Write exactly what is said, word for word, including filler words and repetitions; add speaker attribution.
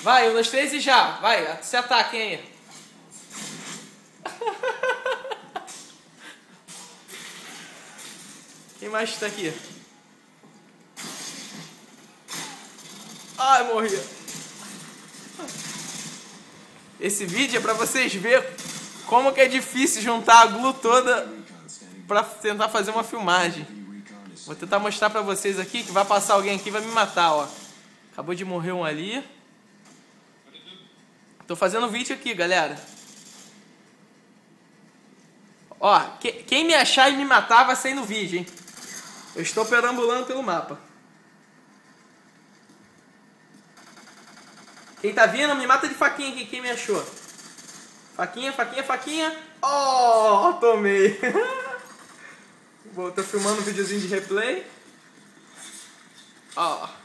Speaker 1: Vai, um, dois, três e já. Vai, se ataquem aí. Quem mais tá aqui? Ai, morri. Esse vídeo é pra vocês verem como que é difícil juntar a glue toda pra tentar fazer uma filmagem. Vou tentar mostrar pra vocês aqui que vai passar alguém aqui e vai me matar, ó. Acabou de morrer um ali. Tô fazendo vídeo aqui, galera. Ó, que, quem me achar e me matar vai sair no vídeo, hein? Eu estou perambulando pelo mapa. Quem tá vindo, me mata de faquinha aqui, quem me achou. Faquinha, faquinha, faquinha. Oh, tomei. Vou, tô filmando um videozinho de replay. Ó.